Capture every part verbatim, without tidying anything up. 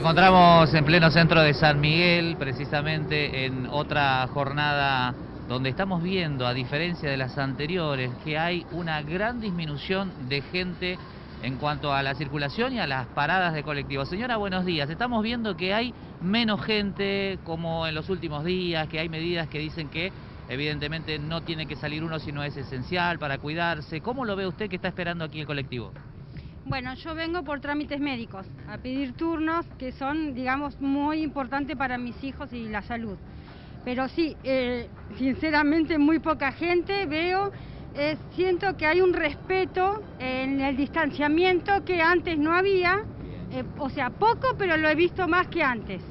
encontramos en pleno centro de San Miguel, precisamente en otra jornada donde estamos viendo, a diferencia de las anteriores, que hay una gran disminución de gente en cuanto a la circulación y a las paradas de colectivos. Señora, buenos días. Estamos viendo que hay menos gente como en los últimos días, que hay medidas que dicen que evidentemente no tiene que salir uno si no es esencial para cuidarse. ¿Cómo lo ve usted que está esperando aquí el colectivo? Bueno, yo vengo por trámites médicos, a pedir turnos que son, digamos, muy importantes para mis hijos y la salud. Pero sí, eh, sinceramente muy poca gente veo, eh, siento que hay un respeto en el distanciamiento que antes no había, eh, o sea, poco, pero lo he visto más que antes.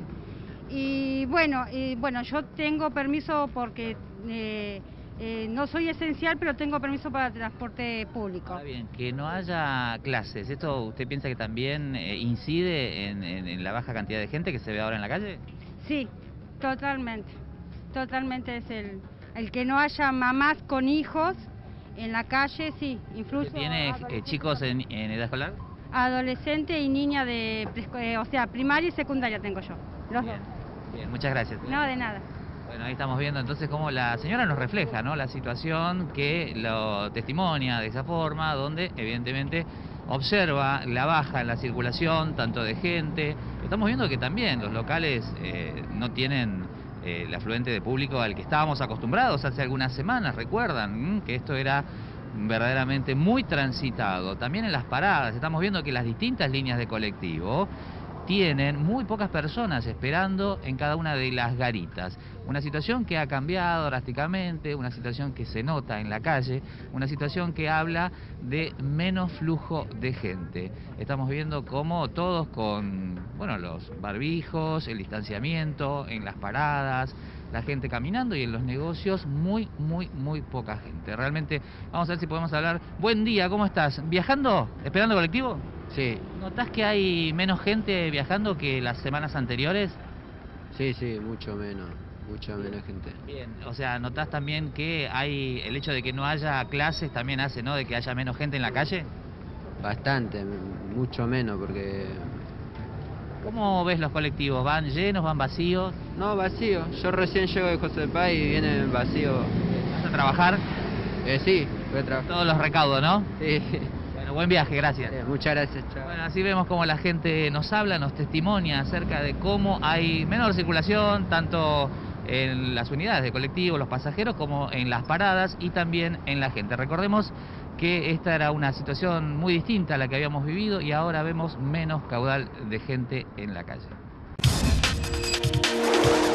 Y bueno, y bueno, yo tengo permiso porque... Eh, Eh, no soy esencial, pero tengo permiso para transporte público. Ahora bien, que no haya clases, ¿esto usted piensa que también eh, incide en, en, en la baja cantidad de gente que se ve ahora en la calle? Sí, totalmente. Totalmente es el, el que no haya mamás con hijos en la calle, sí, influye. ¿Tiene eh, chicos en, en edad escolar? Adolescente y niña de, eh, o sea, primaria y secundaria tengo yo, los Bien, dos. bien, muchas gracias. No, de nada. Bueno, ahí estamos viendo entonces cómo la señora nos refleja, ¿no?, la situación que lo testimonia de esa forma, donde evidentemente observa la baja en la circulación, tanto de gente. Estamos viendo que también los locales eh, no tienen eh, el afluente de público al que estábamos acostumbrados hace algunas semanas, recuerdan ¿m? que esto era verdaderamente muy transitado. También en las paradas, estamos viendo que las distintas líneas de colectivo tienen muy pocas personas esperando en cada una de las garitas. Una situación que ha cambiado drásticamente, una situación que se nota en la calle, una situación que habla de menos flujo de gente. Estamos viendo cómo todos con, bueno, los barbijos, el distanciamiento, en las paradas, la gente caminando, y en los negocios muy, muy, muy poca gente. Realmente, vamos a ver si podemos hablar. Buen día, ¿cómo estás? ¿Viajando? ¿Esperando colectivo? Sí. ¿Notás que hay menos gente viajando que las semanas anteriores? Sí, sí, mucho menos, mucha menos gente. Bien, o sea, ¿notás también que hay el hecho de que no haya clases también hace, ¿no?, de que haya menos gente en la calle? Bastante, mucho menos, porque... ¿Cómo ves los colectivos? ¿Van llenos, van vacíos? No, vacío. Yo recién llego de José Paz y viene vacío. ¿Vas a trabajar? Eh, sí, voy a trabajar. Todos los recaudos, ¿no? Sí. Bueno, buen viaje, gracias. Eh, muchas gracias, chao. Bueno, así vemos como la gente nos habla, nos testimonia acerca de cómo hay menor circulación, tanto en las unidades de colectivo, los pasajeros, como en las paradas y también en la gente. Recordemos que esta era una situación muy distinta a la que habíamos vivido y ahora vemos menos caudal de gente en la calle.